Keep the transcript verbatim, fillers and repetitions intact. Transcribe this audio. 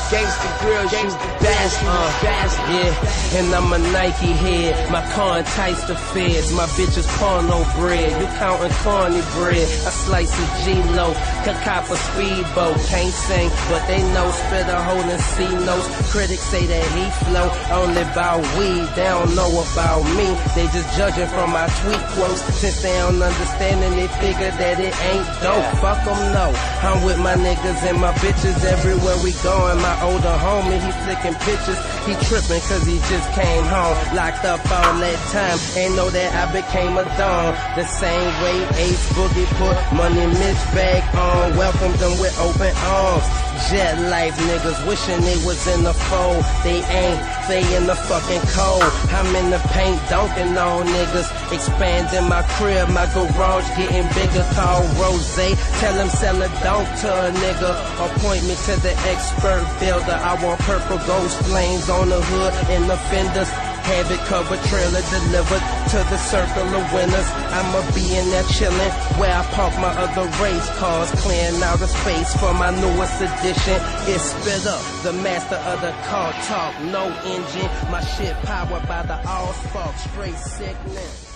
Gangsta grill, gangsta bastard, uh, bastard. Yeah, and I'm a Nike head. My car entice the feds. My bitch is porno bread. You counting corny bread. I slice a G-Lo, can cop a speedboat. Can't sing, but they know. Spit a hole and see notes. Critics say that he flow only about weed. They don't know about me. They just judging from my tweet quotes. Since they don't understand and they figure that it ain't dope. Fuck them, no. I'm with my niggas and my bitches everywhere we going. My older homie, he flicking pictures. He tripping cause he just came home. Locked up all that time. Ain't know that I became a don. The same way Ace Boogie put Money Mitch back on. Welcomed them with open arms. Jet life niggas wishing they was in the fold. They ain't, they in the fucking cold. I'm in the paint dunking on niggas. Expanding my crib, my garage getting bigger. Call Rose, tell him sell a dunk to a nigga. Or point me to the expert builder. I want purple ghost flames on the hood and the fenders. Have it covered, trailer delivered to the circle of winners. I'ma be in there chillin' where I park my other race cars, clearing out the space for my newest edition. It's Spit Up, the master of the car talk, no engine. My shit powered by the all spark, straight sickness.